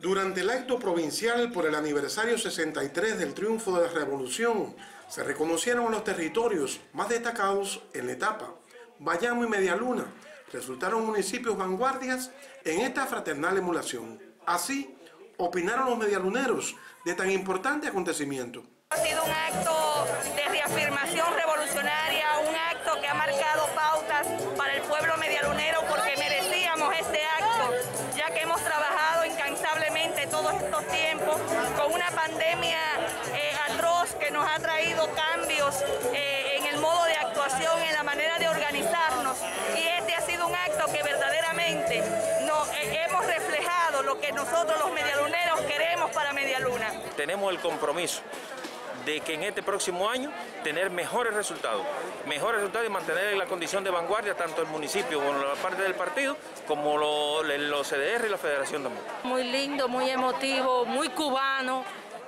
Durante el acto provincial por el aniversario 63 del triunfo de la Revolución, se reconocieron los territorios más destacados en la etapa. Bayamo y Medialuna resultaron municipios vanguardias en esta fraternal emulación. Así, opinaron los medialuneros de tan importante acontecimiento. Ha sido un acto de reafirmación revolucionaria, un acto que ha marcado pautas para el pueblo medialunero porque merecíamos este acto, ya que hemos trabajado incansablemente todos estos tiempos con una pandemia atroz que nos ha traído cambios en el modo de actuación, en la manera de organizarnos, y este ha sido un acto que verdaderamente hemos reflejado lo que nosotros los medialuneros queremos para Medialuna. Tenemos el compromiso de que en este próximo año tener mejores resultados y mantener la condición de vanguardia tanto el municipio como la parte del partido como los CDR y la federación también. Muy lindo, muy emotivo, muy cubano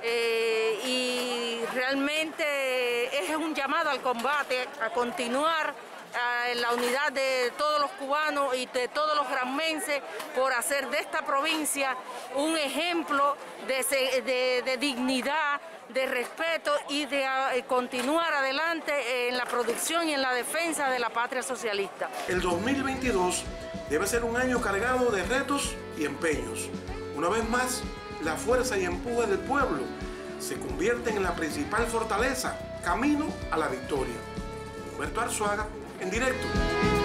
y realmente es un llamado al combate, a continuar en la unidad de todos los cubanos y de todos los granmenses por hacer de esta provincia un ejemplo de dignidad, de respeto y de continuar adelante en la producción y en la defensa de la patria socialista. El 2022 debe ser un año cargado de retos y empeños. Una vez más, la fuerza y empuje del pueblo se convierten en la principal fortaleza, camino a la victoria. Humberto Arzuaga, en directo.